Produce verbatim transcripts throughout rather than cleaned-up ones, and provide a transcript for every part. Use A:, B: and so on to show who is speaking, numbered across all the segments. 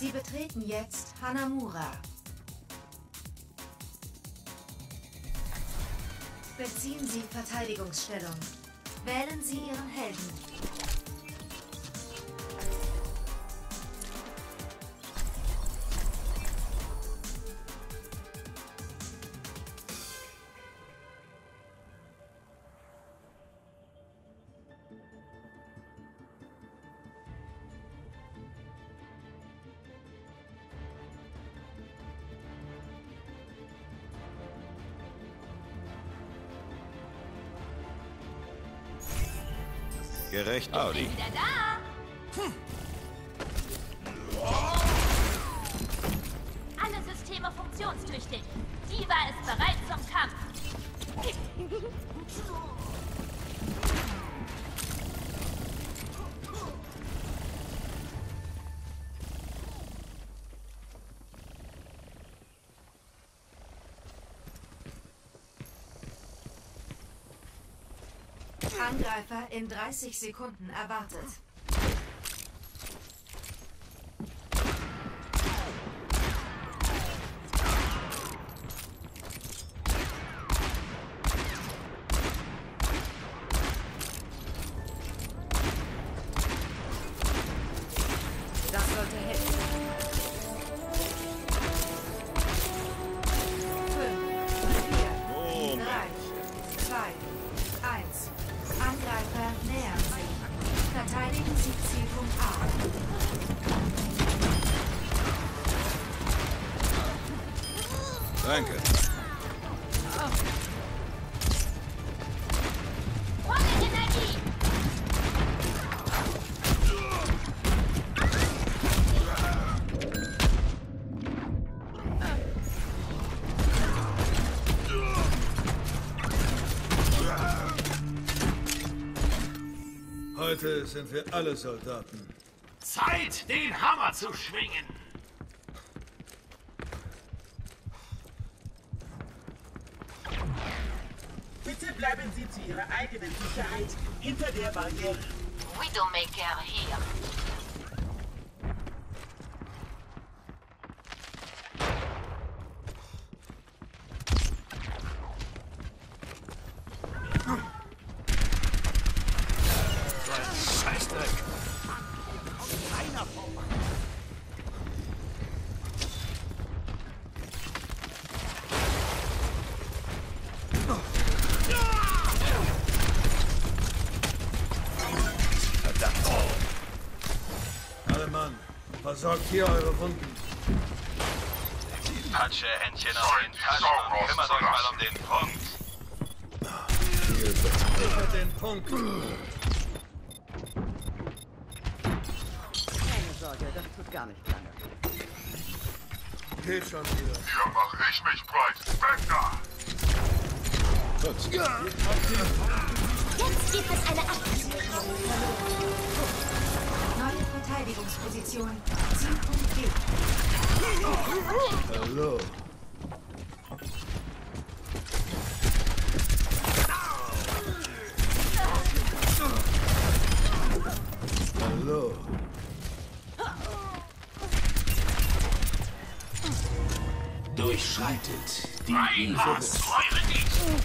A: Sie betreten jetzt Hanamura. Beziehen Sie Verteidigungsstellung. Wählen Sie Ihren Helden.
B: Gerecht, Audi.
C: Wieder da! Hm. Alle Systeme funktionstüchtig. Diva ist bereit zum Kampf.
A: Angreifer in dreißig Sekunden erwartet. Das sollte helfen. fünf, vier, drei, zwei, eins. Angreifer nähern sich. Verteidigen Sie Zielpunkt A.
B: Danke.
C: Volle Energie!
D: Heute sind wir alle Soldaten.
E: Zeit, den Hammer zu schwingen!
F: Bitte bleiben Sie zu Ihrer eigenen Sicherheit hinter der Barriere.
C: Widowmaker hier.
E: Scheißdreck!
D: Alle Mann, versorgt hier eure Wunden.
B: Die Patsche-Händchen aus den Taschen und kümmert euch mal um den Punkt.
D: Viel besser. Sichert den Punkt.
G: Keine Sorge, das tut gar nicht lange.
D: Geht schon wieder.
H: Hier mach ich mich breit. Weg da!
B: Gut.
C: Jetzt gibt es eine Abwechslung.
A: Neue Verteidigungsposition. Zielpunkt B.
D: Hallo. Hallo.
E: Durchschreitet die
H: Reinhard,
E: Evil.
H: freue dich!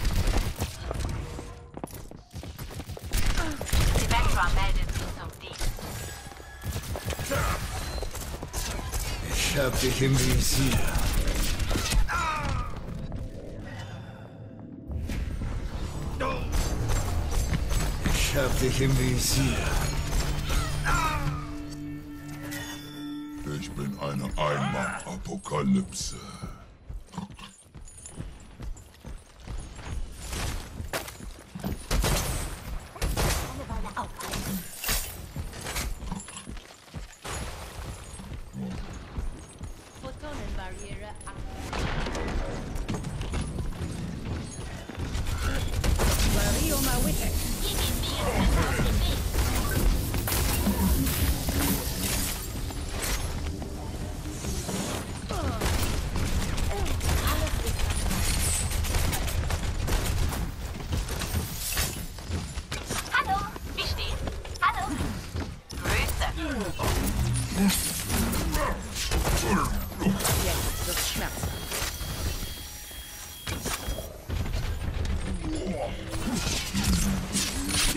C: Spectra meldet sich zum Dienst.
D: Ich hab dich im Visier. Ich hab dich im Visier.
H: Ich bin eine Einmann-Apokalypse.
C: Eine Weile aufhalten. Photonenbarriere
G: Mario Mawitek.
C: Hier geht mir auf den Weg. Hallo, wie steht's? Hallo. Grüße.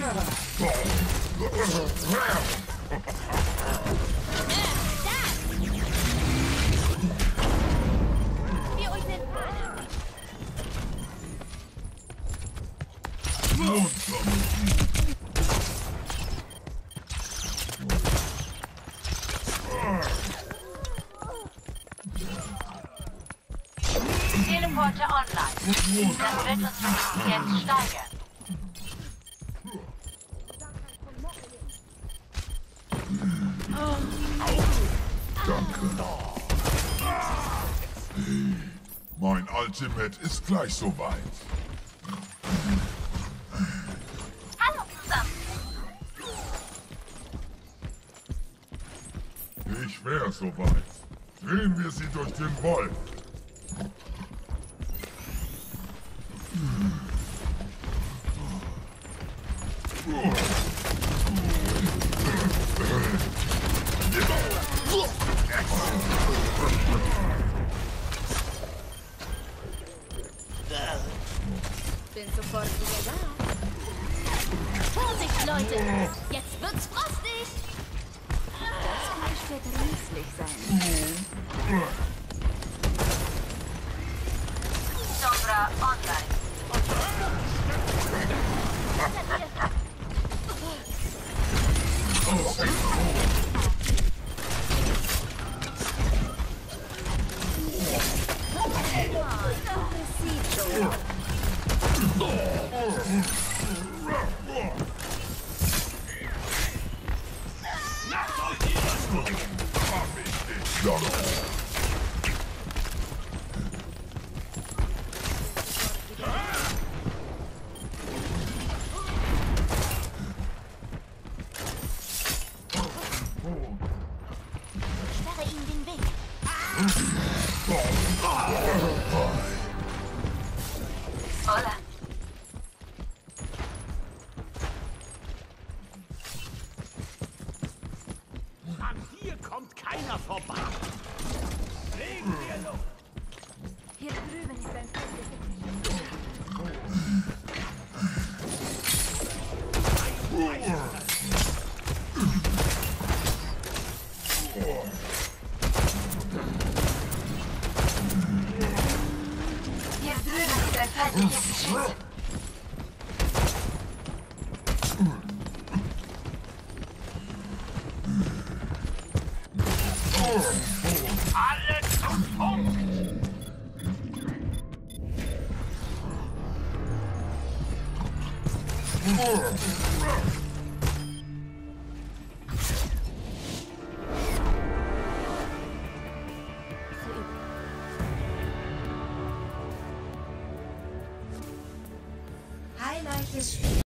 C: Wir euch den Faden.
I: Teleporter online. Das wird uns jetzt steigern.
H: Danke. Hey, mein Ultimate ist gleich soweit.
I: Hallo zusammen.
H: Ich wäre soweit. Drehen wir sie durch den Wolf.
C: Bin sofort wieder da. Vorsicht, Leute! Jetzt wird's frostig!
G: Das Fleisch wird riesig sein.
I: Sombra online.
C: Sperre ihnen den Weg.
I: Hola.
E: An hier kommt keiner vorbei. Legen wir los.
C: Hier drüben ist ein
I: Hier drüben ist ein feindliches Geschütz.
E: Alle zum Punkt.
H: Oh.